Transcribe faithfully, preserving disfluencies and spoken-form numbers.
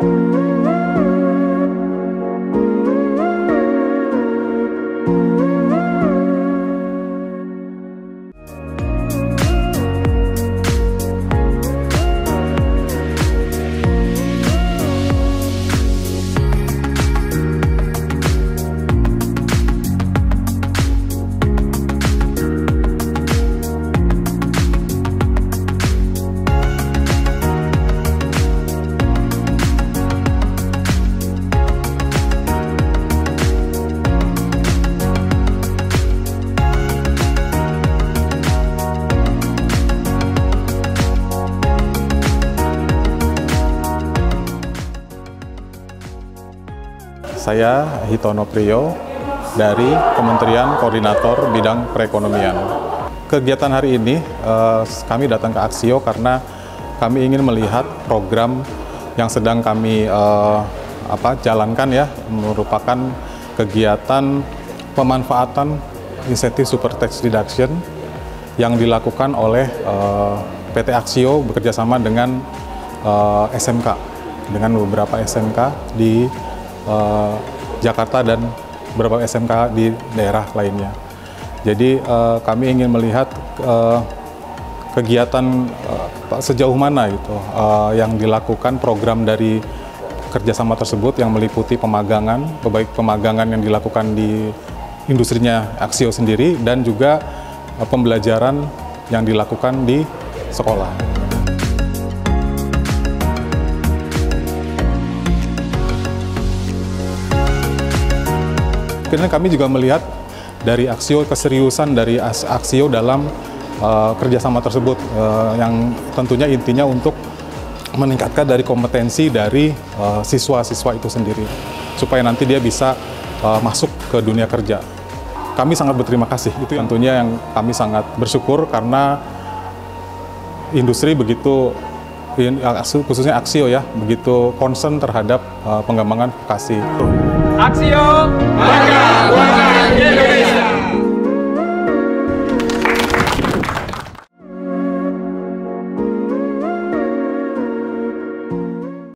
Saya Hitono Priyo dari Kementerian Koordinator Bidang Perekonomian. Kegiatan hari ini eh, kami datang ke Aksio karena kami ingin melihat program yang sedang kami eh, apa, jalankan ya, merupakan kegiatan pemanfaatan insentif super tax reduction yang dilakukan oleh eh, P T Aksio bekerjasama dengan eh, S M K, dengan beberapa S M K di Uh, Jakarta dan beberapa S M K di daerah lainnya. Jadi uh, kami ingin melihat uh, kegiatan uh, sejauh mana itu uh, yang dilakukan program dari kerjasama tersebut yang meliputi pemagangan, baik pemagangan yang dilakukan di industrinya Aksio sendiri dan juga uh, pembelajaran yang dilakukan di sekolah. Karena kami juga melihat dari Aksio, keseriusan dari Aksio dalam uh, kerjasama tersebut, uh, yang tentunya intinya untuk meningkatkan dari kompetensi dari siswa-siswa uh, itu sendiri, supaya nanti dia bisa uh, masuk ke dunia kerja. Kami sangat berterima kasih, itu tentunya yang kami sangat bersyukur karena industri begitu, khususnya Aksio ya, begitu concern terhadap uh, pengembangan vokasi. Aksio, bangga buatan Indonesia.